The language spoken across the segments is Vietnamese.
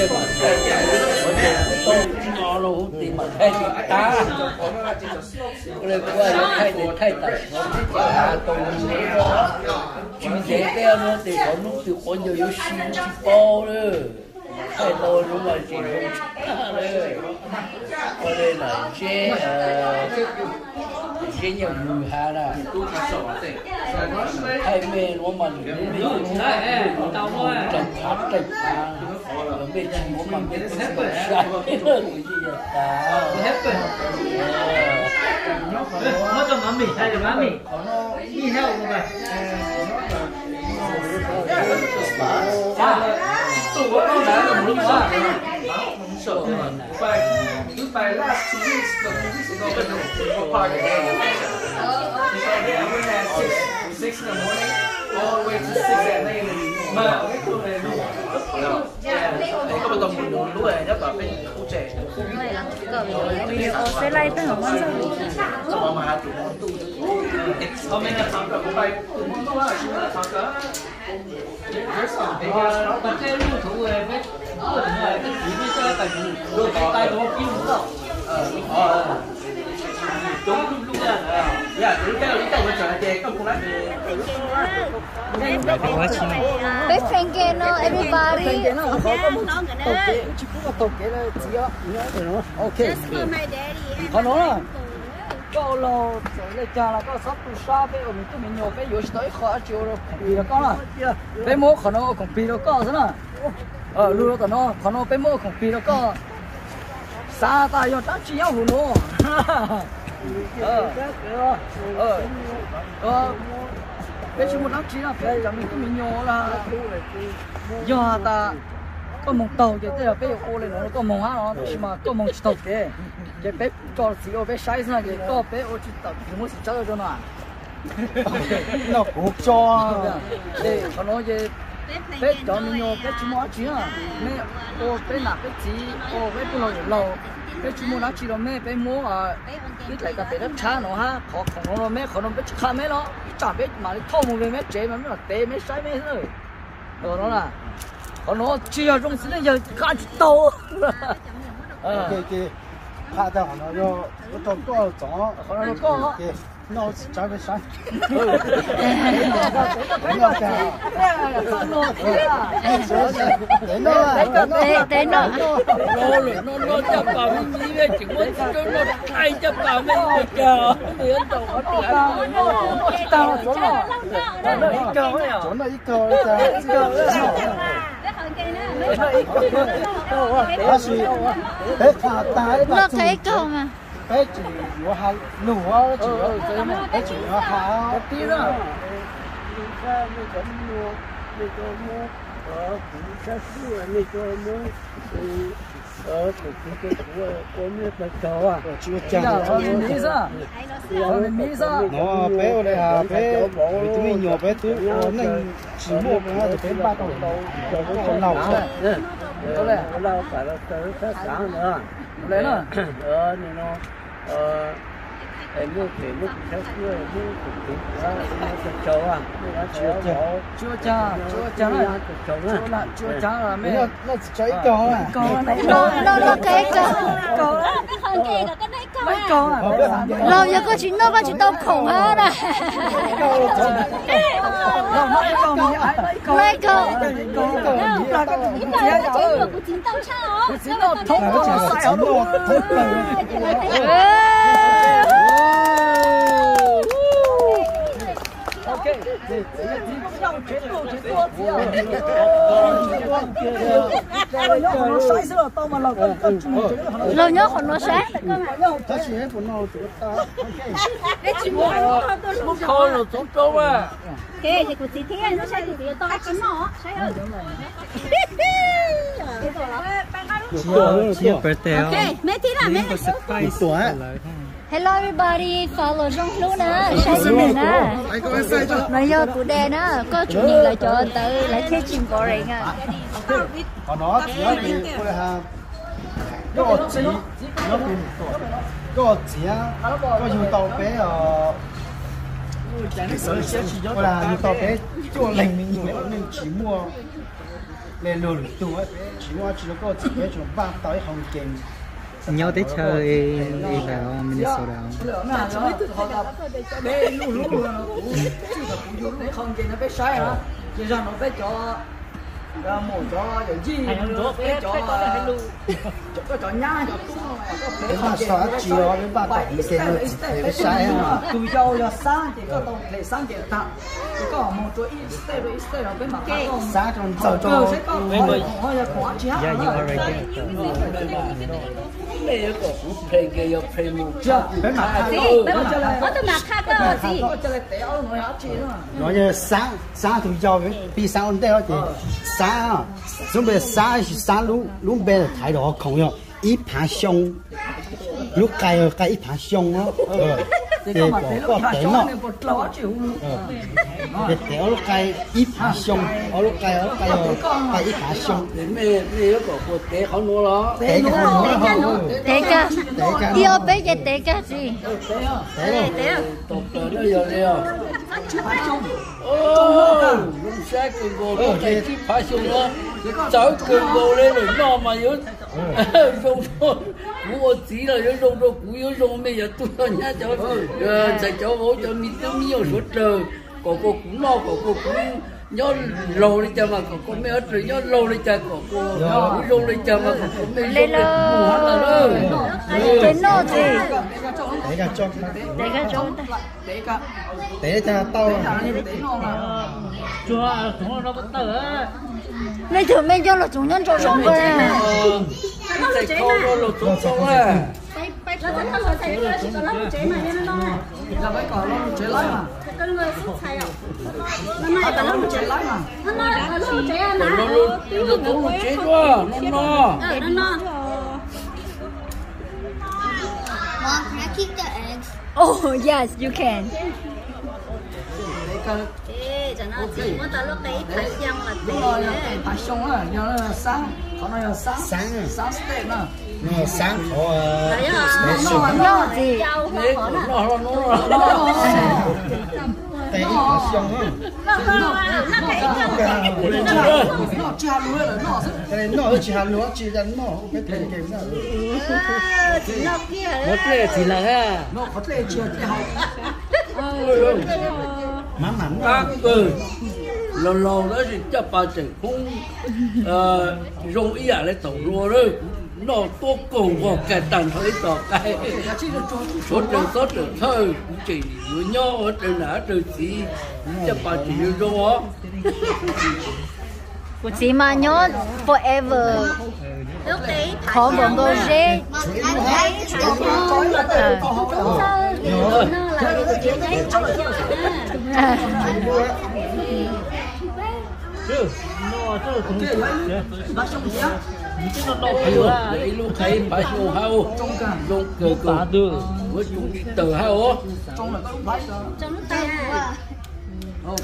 cái mà tôi ngon luôn thì mà thay ta rồi qua thay để thay tập nó biết tôi chuyện thế cái nó thì có lúc thì có nhiều yếu xin bao nữa thay tôi đúng là chỉ không nữa có đây là cái nhiều người hà là thay mê nó mà những cái trần tháp trần thang ở bên trong nó mà biết sai hơn cái gì mất cho má mì thay được má mì đi theo không vậy tủ có đá là muốn sao sợ cứ phải là chú ý được chú ý được có party six in the morning all the way to 6 at night mà cái khu này luôn có một đồng hồ lúc này nhất là bên khu trẻ sẽ lấy tới không ăn sao mà tụi nó tu hôm nay là thằng cỡ của bay tụi nó là chúng ta thằng cỡ nó chơi lưu thủ người với cái gì mới chơi tại vì đôi tay nó kim đâu đúng đúng là dạ lúc cái mình chọn cái công cụ đấy best friend game no everybody còn nó có lo lấy cha là có sắp tu sa bé ở mình tụi mình nhiều bé yếu tới khó chịu rồi vì là con là bé mua còn nó còn pi nó có thế nào luôn còn nó còn nó bé mua còn pi nó có sa ta yêu ta chỉ yêu nó bé chỉ một đám chỉ là bé là mình tụi mình nhiều là do ta có mong tàu cái thế là bé ô lên nó có mong á nó chỉ mà có mong chỉ tàu cái bé cho xí ô bé sai ra cái có bé ô chỉ tàu thì mới chỉ cho được nó nó cũng cho để còn nói về bé cho mình nhiều bé chỉ mua chỉ à mẹ ô bé nạp bé chỉ ô bé不能lâu bé chỉ mua nạp chỉ rồi mẹ bé mua cái lại cái bé đất cha nó ha khó khăn nó mẹ khó nó bé khám mẹ nó chả bé mà thâu một về mẹ chế mà nó té mẹ sai mẹ rồi rồi nó là còn nó chỉ ở trong xí giờ cả tàu cái怕的话呢，要找多少张， 好像高， 那加个啥？ 不要干，nó chấp vào mấy cái chuyện nó thay chấp vào mấy cái chờ thì anh đâu có tiền tao chỗ nó ít cơ đấy à chỗ nó ít cơ đấy ít cơ đấy bé thà ta nó thấy câu mà bé chỉ có hai lúa chỉ bé chỉ có hai tí nữa chưa chả nó bé đây à bé tụi mình nhỏ bé tụi mình chỉ mua cái bé ba tuổi còn lâu lâu phải là tới sáng nữa lấy nữa này nó em mua tiền lúc theo xưa mua tiền mua châu à chưa cha là mấy nó chỉ ít cơ à nó cái câu mấy câu à lâu giờ có chuyện nó chỉ tao khổ hết à mấy câu lâu nhớ còn nó sáng thôi rồi chúng tôi à cái gì của chị thế nó sai thì to chín nó sai hơn okay mấy tí là mấy tuổi hello everybody follow trong lúc nữa sai cho mình á nói vô tụi đen á có chủ nhật lại cho tự lại thế chim bò rèn à còn nó chỉ là thì tôi là cái chỉ nó cái chỉ có nhiều tàu bé ở là nhiều tàu bé 做零零年我们期末来录读啊，期末只có chỉ cái chuyện ba tới không kèm nhau tới chơi đi vào Minnesota để lú lú nó không kèm nó bé sai hả chỉ rằng nó bé cho một cho gì nó bé cho cho nhá cho cái ba sáu chỉ đó cái ba bảy cái sai à tụi dâu là sáng thì có tông để sáng thì ta có một chỗ ít là bên mặt sáng trong cho họ là quá chứ yeah you already này có cũng phê cái yo phê mu chưa bên mặt ở từ mặt khác cơ gì cho lại téo nói hết chi nữa nói như sáng tụi dâu cái bị sáng đây thì sáng准备sáng lúc bên thái độ không nhau一盘香，lúc cài一盘香đó, để bỏ để nó, để để lúc cài一盘香，lúc cài一盘香， để mẹ có để họ nuôi nó, để cái nó, để cái, yêu bé cái để cái gì, để tập tới nó giờ đây lúc sáng cường bồ cái chiếc phá sung đó, cháu cường bồ lên rồi nó mà yếu, dùng thôi, mua chỉ là yếu dùng đâu cũng yếu dùng bây giờ tôi nhá cháu, thầy cháu bố cho mình tiêu nhiều số trời, có cô cũng lo, có cô cũng nhớ lâu đi cho mà có cô mấy rồi nhớ lâu đi cho có cô lâu đi cho mà có cô mấy lên rồi, đến nó gì, để cái cho, để cho tao, mấy thứ mấy cho là chúng nhân cho sống rồi, thầy cô nó là chúng sống à. là phải còn nó chế lái mà nó chế lái mà nó cũng chế quá nó Mom, can I keep the eggs? Oh yes, you can. đúng rồi phải xong á nhớ là sáng còn nó là sáng steak nữa nó sáng có nó gì? để nó xong á, nó chia lúa là nó nó chỉ hạt lúa chỉ là nó cái tiền kèm đó, Nó kia. một lệ chỉ là ha nó có thể chia cái hậu má mắm các lâu lâu đó thì chắc bà chỉ không dùng ý à lấy tổng rùa đấy nó tốt cùng vào cái tầng thấy tỏ cái số trường thơ chỉ với nhau ở trường nào trường gì chắc bà chỉ dùng đó Chị mà nhớ forever. Có một cái gì? lấy lúc thấy bà dùng hao dùng cờ với chúng đi từ hao trong là có bãi Trong lúc tay à? ok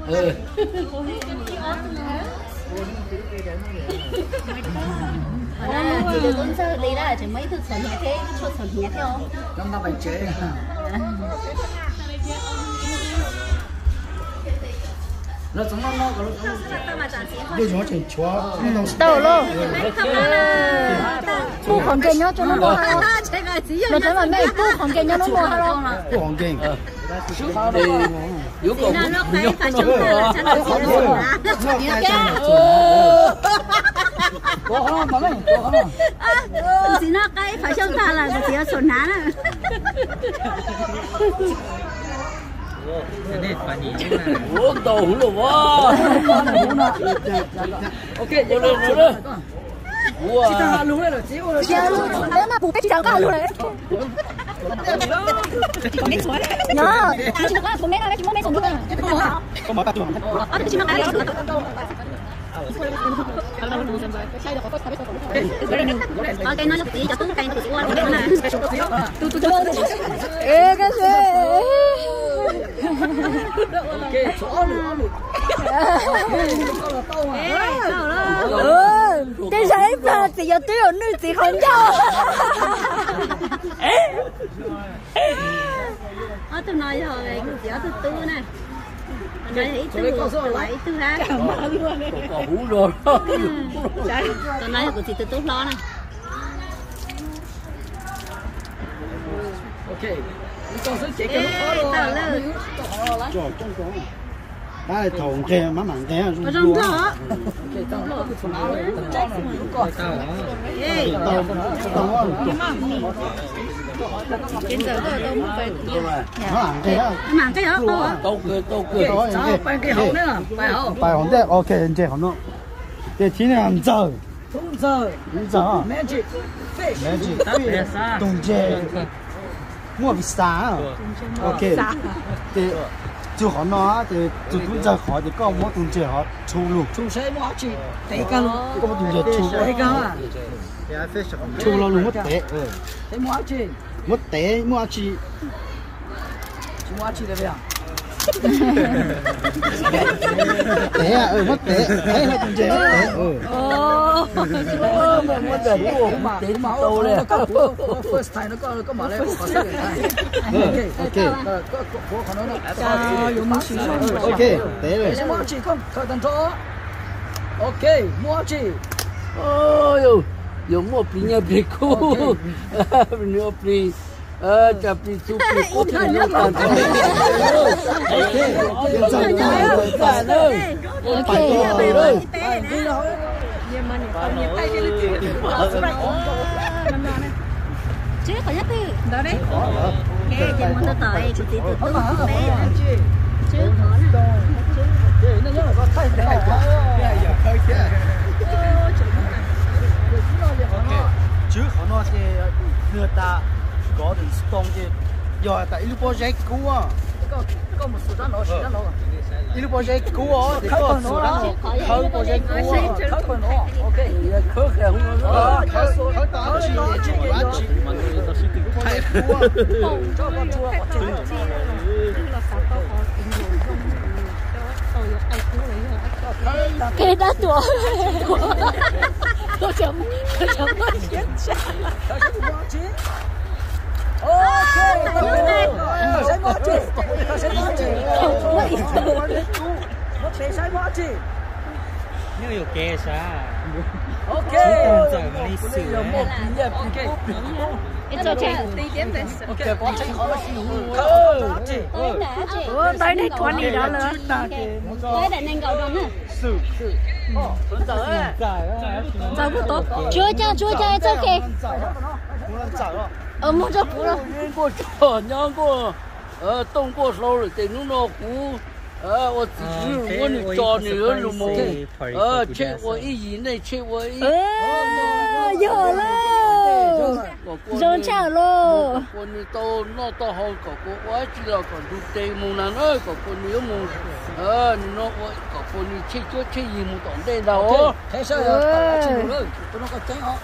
Chị được con sơ đi đó chỉ mấy thứ sần nhẹ thế, cho sần nhẹ theo không? chúng ta phải chế nó chúng nó bây giờ chỉ cho Đâu luôn. Tu còn kia nhớ cho nó mua hao. Nó thấy mà mấy tu còn kia nhớ nó mua hao đâu. cái hoàng kim thì nếu còn Nó phải phải chúng ta là chân là chỉ nó có không mà mấy có không chỉ nó cái phải chúng ta là chỉ số ná nè. ủa tàu luôn quá ok vô lên rồi đó chị ta luôn đấy là chị ơi Nếu mà bù cái chị đâu có luôn đấy. Nó, chị nó có bù mấy cái chị mua mấy số nữa. có mở tắt luôn Chị nó cái ok nó lúc tí cho tôi cái tôi qua rồi nè. Ê cái gì? ok chỗ nữa Cái giấy mà chỉ có tôi ở nơi chỉ không cho. Tôi nói rồi, chỉ có tôi nè. Này thì từ lại từ ha. Có hú rồi. Tao nói của chị từ tốt lo này. Ok. Con sẽ chỉ cái lúc đó luôn. cho trong đó đây thùng kia má mặn kia Ở trong đó. Ok, tao nó cái phần áo này, tao nó cũng có. Trên giờ tôi mua về. má mặn kia Mảng cái đó. Tô cười. Sao bạn cái hậu nữa, phải không? bài hòn đấy ok anh chị hòn nó để thiên hàng giờ Đúng giờ. Magic. Fish. mấy chị đồng chế mua bị xa ok để chú họ nó thì chú cũng giờ họ thì có một đồng chế họ thu luôn Chúng sẽ mua chị. Thấy cái có một đồng chế thu thấy cái à? thu lo luôn mất té Thấy mua chị. mất té mua chị Chúng mua chị là vậy à? té à mất té thấy là đồng chế té Mà mua để mua mà đến máu đâu này. First time nó có mà lấy có sẽ ok có khả năng là sao dùng mua chị ok té rồi mua chị không thời gian thôi. Ok, mua chị. Ôi ôi. Dùng một tí nhà bị cũ. Nhiều tí. Chập đi chụp đi cút thì nó còn Chứ phải nhất đi. Đó đấy. Cái giờ muốn tao tỏi của chị từ tốt bé. Chứ khó nè. Nó nhớ là có thay cái trước họ nói thì người ta có được stone thì giờ tại ilu project cũ á có một số đó nó sẽ nó ilu project cũ á thì có số đó khởi project cũ á khởi phần nó ok khớp là không khởi chị hay cũ á cho con chua con chua Cái đã tuổi. Tôi chấm nói chuyện cha. ok sẽ mua chị sẽ mua chị một thế sẽ mua chị nếu yêu kê sao ok giờ đi xử một tí ok It's okay. ok con sẽ khó chị Tới đây $20. Tới đây nên gọi đúng Giờ cũng tốt. Chưa cha, it's okay. Mua cho cũ rồi. 过这娘过动过手了等侬那股我自己我你找你有什么切我一以内切我一有了。Rôn chào lô. Con đi to nó to hơn có quá chỉ là còn tu tê mùng nào nữa có con nếu mùng nó có con đi chơi chơi chơi gì mùng tỏng đây đâu thế sao chị nữa tôi nó có tránh họ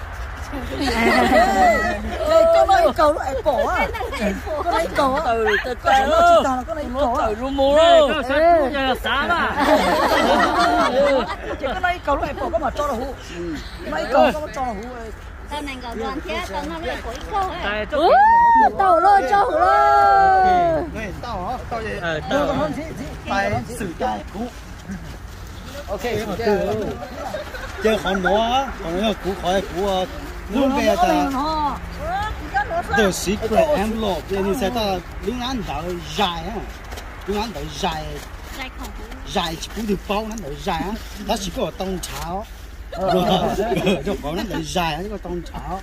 có nói cầu lại cổ à có nói cổ từ từ có nói cổ từ luôn mua đâu giờ sáng à chỉ có nói cầu lại cổ có mà cho là hú nói cầu có mà cho là hú Tao này gọi đoàn thế, tao nó lại có ít câu ấy. tàu lô cho hủ lô tàu gì tại xử cai cũ ok chơi còn nó cũ khỏi cũ luôn bây giờ the secret envelope nên sẽ ta lúc ăn đỡ dài á lúc ăn đỡ dài dài cũng được bao nó đỡ dài á nó chỉ có tông cháo cho có nó đỡ dài á có tông cháo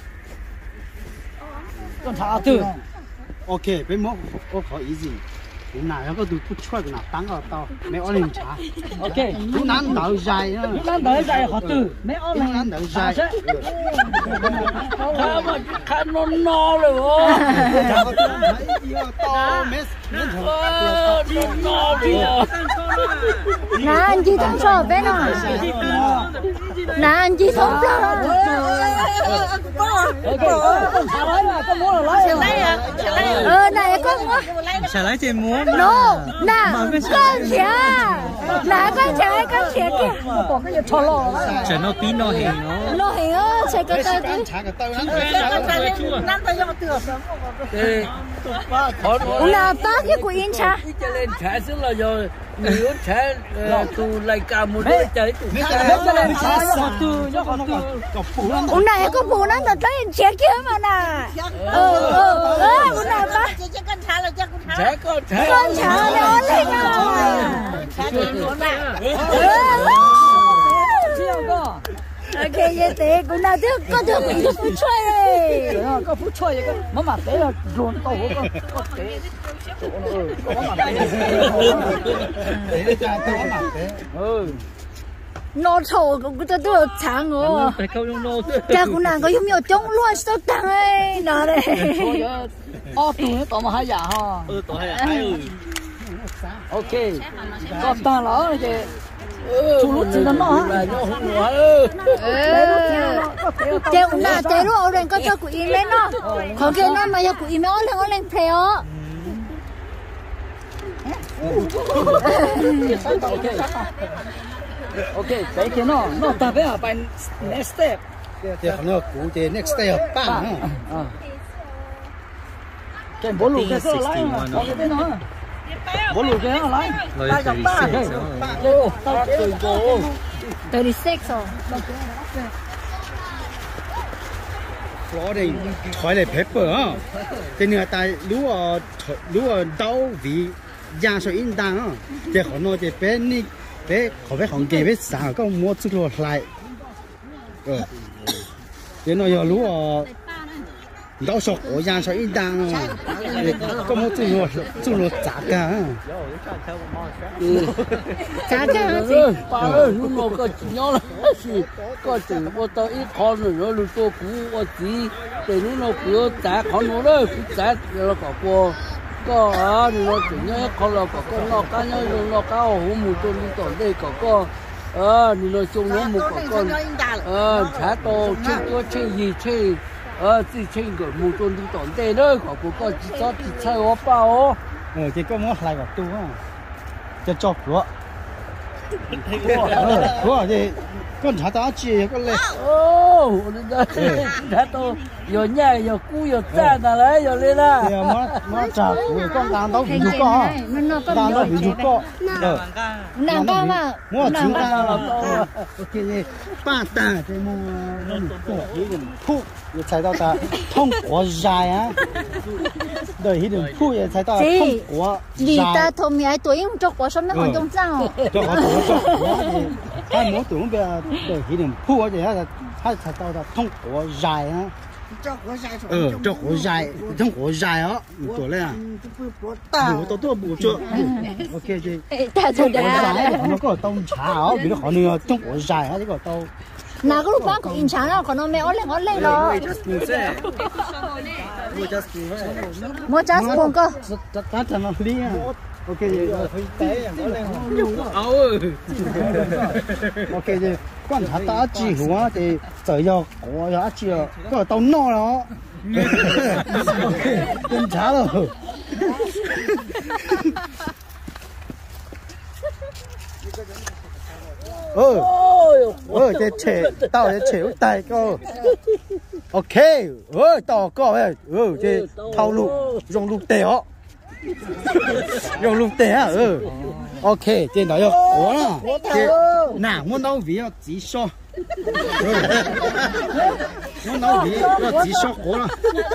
con thả từ ok bên mốt có khỏi ý gì lúc nào nó có được phút chuột nào tăng ở tao mấy ở lên chả ok lúc ăn đỡ dài á lúc ăn đỡ dài họ từ mấy ở lúc ăn đỡ dài khá nó no rồi to mấy no đi nà anh chị thông số bên nào nà anh chị thông số con thả lấy mà con muốn là lấy này con mua chả lấy tiền muốn no nà con chả nà con chả kia nó bỏ cái gì cho lo chả nó tí nó hề nó hề á chạy cái tay Ăn chả cái tao lắm. năm tay cho tựa Thế khó nói là ba cái của yên cha đi cho lên trái xứ là rồi nếu trái tù lại cả một đôi trái tù cho lên trái nó từ nó còn ông này có bù nó là tới chết kia mà nè ông này ba trái con trái con chả nó lên ok vậy thế cũng nào được có được cũng được phút chơi có phút chơi cái mà té là ruộng tàu có té nó thầu cũng tôi tôi sáng ngô cha cũng nàng có giống như chống luôn sao tăng ấy nó đây tụi nó mà hai giả ha ok có ta nó thì chú lúc gì nó là nó không nói cha cũng nàng cha lúc ở đây có cho của im lên nó còn cái nó mà cho của im nó lên play ó ok cái kia nó ta phải ở bên next step Thì nó cũ thì next step bang. cái bố lù cái sao lại có cái nó bố lù cái nó lại ba chấm ba ô tao chơi cô 36 Có đây khỏi lại pepper á. Cái người ta lúa đau vì gia số in đăng á. Thì họ nói thì bé ní bé họ bé hàng kia bé sáng có mua chút lúa lại. Thì nó giờ lúa đau sọc ở gia số in đăng á. Có mua chút lúa chả cả. cha cha ba ơi lúc nào có nhớ là gì có từ bao tao ít con rồi nó lúc tôi cũ ở gì từ lúc nào cứ trả con nó đấy cứ trả rồi có nó chỉ nhớ con là có nó cá nhớ nó cá hổ mù tôi đi tỏi đây có nó chung nó một con trả to chơi gì chơi chỉ chơi cái mù tôi đi tỏi đây đấy có chỉ cho chỉ chơi ở bao Chỉ có mua lại vào tu á. Cho của thì con thả ta chỉ có lấy đã tôi giờ nhà giờ cú giờ cha nào lấy giờ lên là thì mà trả của con đàn đâu bị có đàn đâu bị có nàng ba mà mua trứng đàn ok ba ta thì mua nó tổ phụ giờ chạy到ta thông của dài á đời hi đường phụ giờ chạy到thông của vì ta thông nhảy tuổi không chọc của sớm nó còn trong sao cho họ tổ cho thì hai mỗi tuổi bây giờ đời hi đường phụ thì hai chạy到ta thông của dài á cho của dài thông của dài á tổ lên à bù tôi bù cho ok chứ ta thôi đã nó có tông chả á vì nó khó nữa thông của dài á chứ có tông nào có lúc bán của in chán nào còn nó mẹ ói lên đó mua chát buồn cơ chát cho nó đi ok ok thì quan sát ta chỉ hóa thì trời giờ có giá trị có tao no đó ok chân chả rồi thế chế tao thế chế tay cô ok tao có thế thao lục dùng lục tè ó dùng lục tè á ok thế nói rồi thế nào muốn đâu vì chỉ so muốn đâu vì chỉ so có là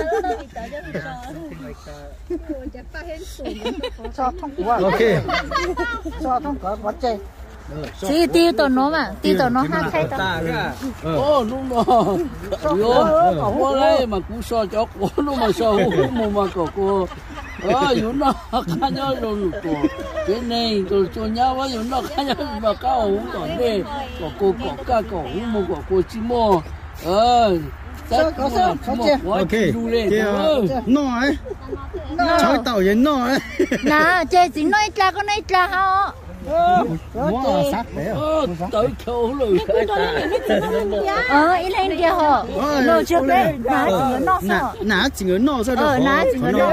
ok cho thông cả quá chơi chỉ tiêu tao nó mà tiêu tao nó hát hay tao đúng rồi có qua đây mà cũng so cho cô nó mà so mà cô yun nó cá nhau rồi cái này rồi cho nhau á yun nó cá nhau mà cá hủ còn đây có cô có cá có hủ mua của cô chỉ mua có sao ok no ấy cháu tàu vậy no ấy nè chơi chỉ nói ra con nói ra hả mua sát đấy tới chỗ rồi ý lên kia họ nó chưa đấy nã chỉ người nọ sao đó nã chỉ người nọ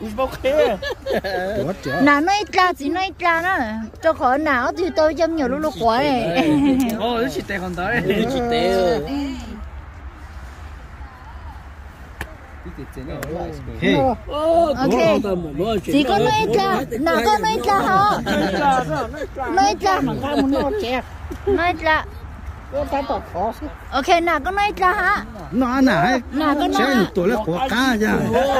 nã nói ra chỉ nói ra đó cho khỏi não thì tôi chăm nhiều lúc quá này nó chỉ tệ còn tới chỉ tệ ok chỉ có nói ra nào có nói ra hả nói ra ok nào có nói ra hả nó nã nào có nói tuổi là của cá nha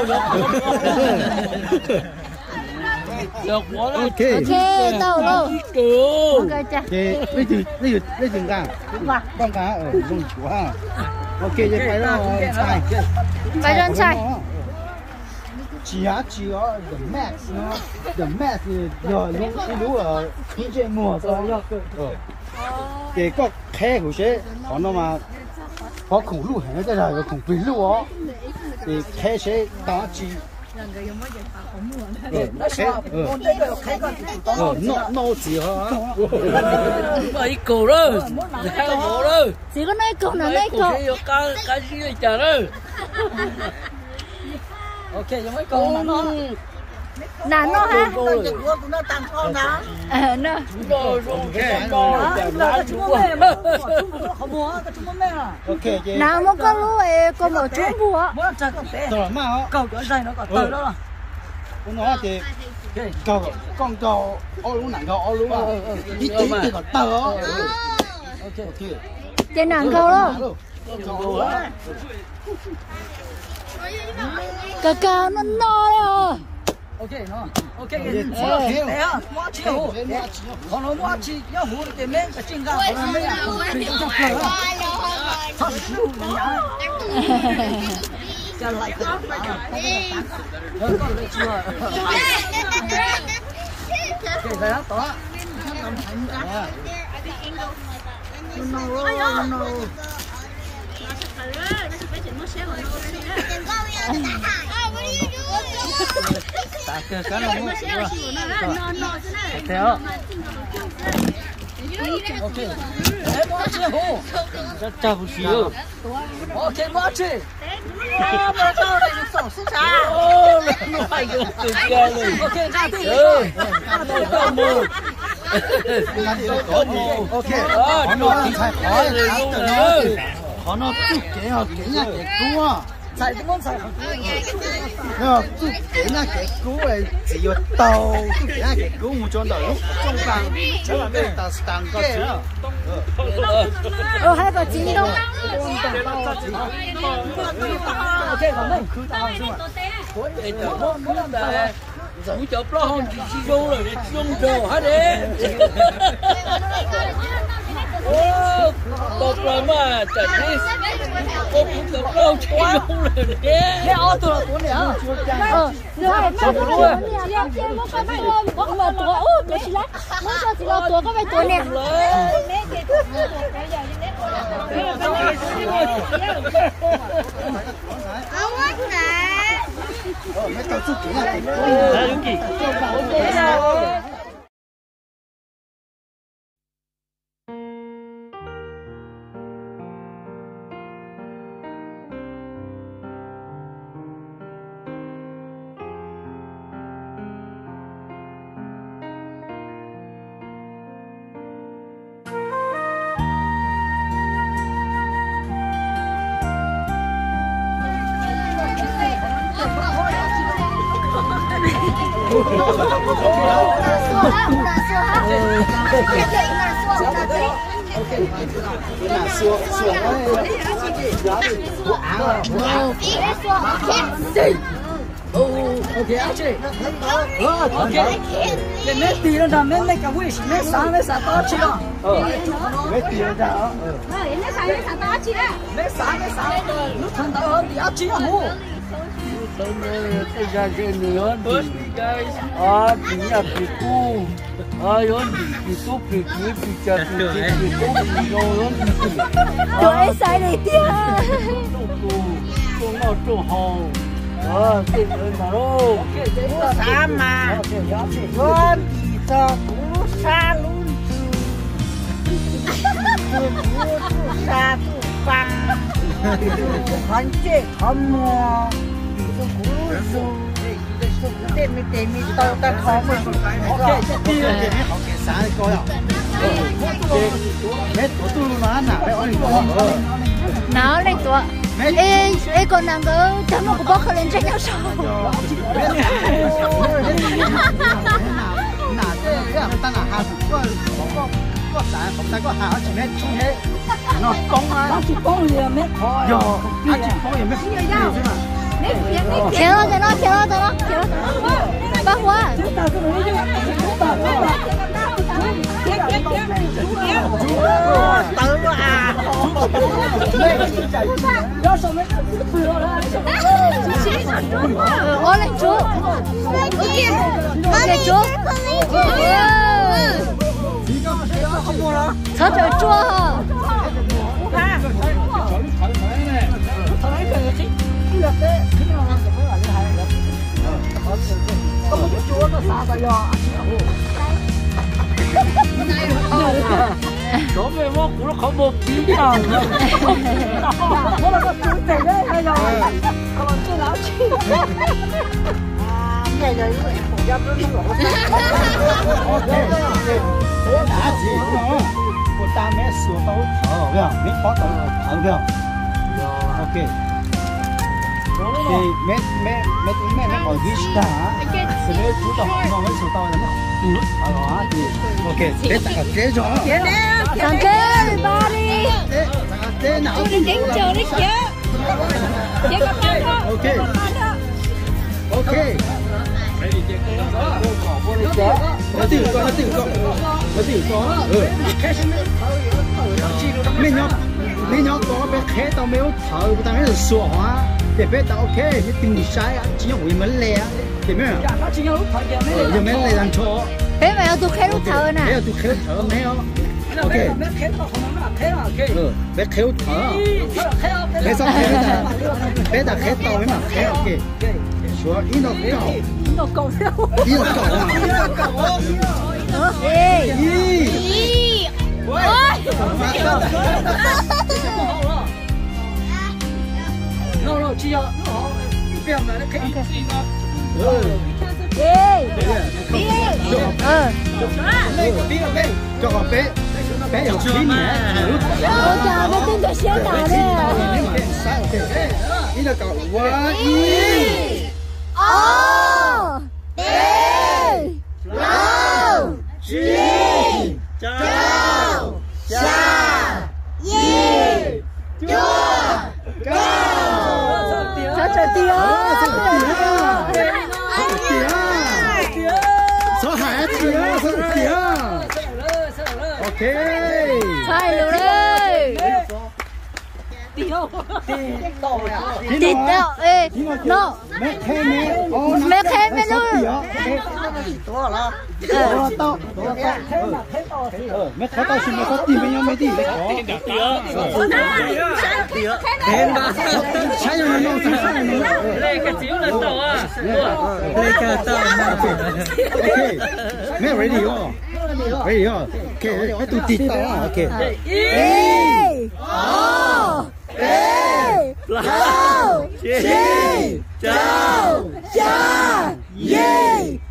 ok đâu đâu ok cha lấy chừng cá con cá ở trong chúa ok vậy phải đó phải đơn sai chỉ có the max thì giờ lúc ở khi chơi mùa rồi cái có khe của chế còn nó mà có khủng lũ hay cái này khủng bì lũ á thì khe chế đó chỉ nó chỉ hả mấy cổ đó hai cổ đó chỉ có nói cổ nào nói cổ cái gì này chả đó ok giống mấy con nó nà nó hả nó tăng con đó nó nào một con lúa con một chú bùa rồi mà cầu chỗ dây nó còn từ đó nó thì con cầu ô lú nặng cầu ô lú mà đi tí thì còn tờ ok trên nặng cầu đó cà cà nó no rồi ok nó ok mua chiều còn nó mua chi nhớ hú cái mấy cái chân gà nó mấy bị trong cửa thật sự nhá cho lại cái nó còn lấy chưa ok rồi đó to no cái nó muốn theo ok em mua chi hú rất chào buổi chiều ok mua chi mà tao này nó sầu sút ra nó hay cái từ kia rồi ok ra đi ok nó chút cái nhà cái cua xài cái món xài nó chút cái cua này chỉ có tàu chút cái cua một chỗ đầu trong vàng chắc là bên ta tăng có chứ hai cái chín đâu ok còn đây cứ tao xong rồi cú chụp lo không chỉ vô rồi để chung đồ hết đi tốt rồi mà chẳng đi cô cũng chụp lo chung rồi đấy cái ô tô là của này hả rồi hai cái luôn mà tuổi cái gì đấy mới cho chị lo tuổi có mấy tuổi nè mấy tàu chút cái là ok anh chị ok cái mấy tiền đó mấy cái quỷ mấy sáng to chứ đó mấy tiền đó mấy sáng lúc thằng tao hơn thì ăn chi hả cái ra cái nữa thì nhà bị cu yon bị tu bị cha bị rồi tụi em sai này tia tu nó tu hồ cái nào đó sama con thì cho cú xa luôn xa tu vàng hoàn chế không mua tên mi tao ta không ok sáng coi à mét của tôi nó ăn nào đấy nào này tụi ê con nàng cơ chấm một bó khơi lên trên nhau sao nà cái ta là hà có sáng không ta có hà chỉ mét chung hết nó cong á nó chỉ cong gì mét thôi giờ anh chỉ cong gì mét kéo nó bác quá tớ à ô lên chú ok chú sao trời chua hả có một cái chúa nó xa ra do có về mốc của nó có một tí nào nữa nó là có chúa tiền đấy hay rồi còn chưa lão chi ngày này cũng dám nó ok thế đã gì đó một ta mẹ sửa tao thở phải không mẹ khó tao thở phải không ok thì mẹ hỏi viết ta thì mẹ chú tao nó mới sửa tao là nó đó thì ok thế ta kế rồi thằng kế ba đi thế nào đi đến chờ đấy chứ chứ có ăn không ok ok nó tiểu có mấy nhóm có bé khé tao mấy thở tao mấy sủa hóa để bé tao ok như tình sai chỉ có mình lẹ để mấy giờ mấy lẹ làm cho bé mày tụi khé lúc thở nè bé tụi khé thở mấy ok bé khéo thở bé sao bé ta khé tao mấy mà khé ok số ít nó cầu ê ôi nó chỉ có nó xem là nó cái cho con bé ở chín nhé ôi trời nó tin cho xe nào đấy ý là cậu quá ý ô đê lâu chi châu xa yi chua cao sao trời tía số hai tía ok sai rồi đấy thịt đâu ê no mẹ khen mẹ luôn mẹ khen tao xin mẹ có tìm với nhau mấy tỷ đấy có sai rồi nó đây cái chiếu là tàu à đây cái tao ok mẹ ready không ready không ok hãy tụi tịt tao ok ê ô ê lâu chi châu cha yi